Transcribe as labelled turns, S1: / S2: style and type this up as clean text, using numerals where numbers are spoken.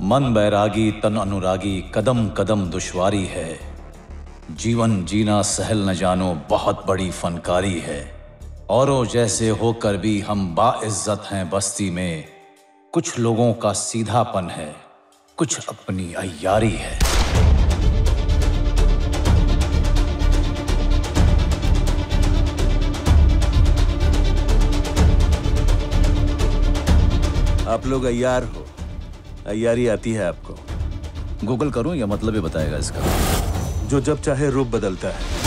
S1: मन बैरागी तन अनुरागी, कदम कदम दुश्वारी है। जीवन जीना सहल न जानो, बहुत बड़ी फनकारी है। औरों जैसे होकर भी हम बाइज्जत हैं बस्ती में। कुछ लोगों का सीधापन है, कुछ अपनी अय्यारी है।
S2: आप लोग अय्यार हो, अय्यारी आती है आपको?
S1: गूगल करूं या मतलब ही बताएगा इसका?
S2: जो जब चाहे रूप बदलता है।